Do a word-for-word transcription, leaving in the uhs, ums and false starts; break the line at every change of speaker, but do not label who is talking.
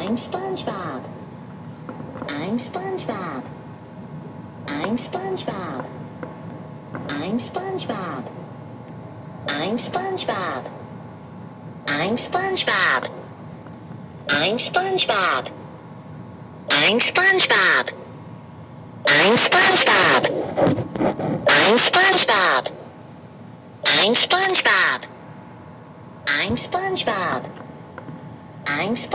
I'm SpongeBob. I'm SpongeBob. I'm SpongeBob. I'm SpongeBob. I'm SpongeBob. I'm SpongeBob. I'm SpongeBob. I'm SpongeBob. I'm SpongeBob. I'm SpongeBob. I'm SpongeBob. I'm SpongeBob. I'm SpongeBob.